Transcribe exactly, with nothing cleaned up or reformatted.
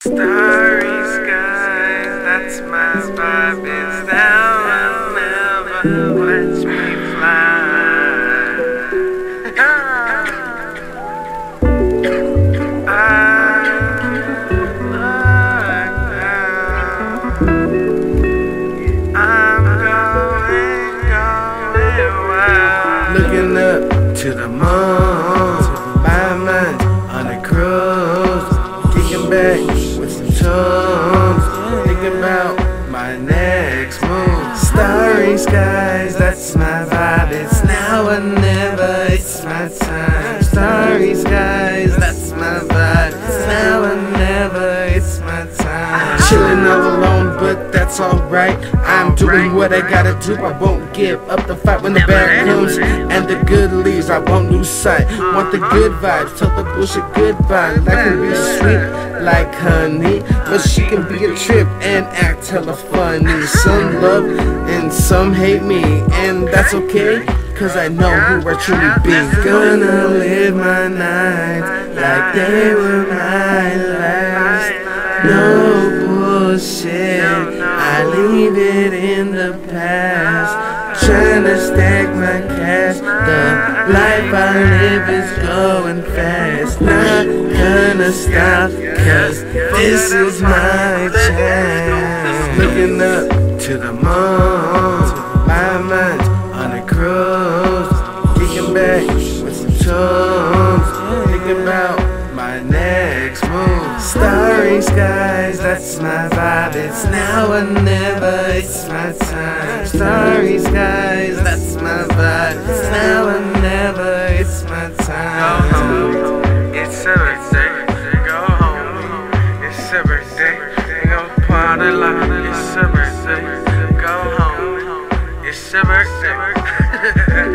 Starry skies, that's my vibe. It's now and never. Watch me fly. I'm going, going wild. Looking up to the moon, my mind on a cruise, kicking back with some tunes, thinking about my next move. Starry skies, that's my vibe. It's now or never, it's my time. Starry skies, that's my vibe. It's now or never, it's my time. Chilling all alone, but that's alright. I'm doing what I gotta do. I won't give up the fight when the bad comes and the good leaves. I won't lose sight. Want the good vibes, tell the bullshit goodbye. Life can be sweet like honey, but she can be a trip and act hella funny. Some love and some hate me, and that's okay, cause I know who I truly be. Gonna live my nights like they were my last. No bullshit, I leave it in the past. Tryna stack my cash, the life I live is going fast. Not gonna stop, cause this is my chance. Looking up to the moon, my mind's on a cruise, kicking back with some tunes, thinking about my next move. Starry skies, that's my vibe. It's now or never, it's my time. Starry skies, that's my vibe. It's now or never, it's my time. Go home, it's a birthday. Go home, it's a birthday. Go party like it's a birthday. Go home, it's a birthday.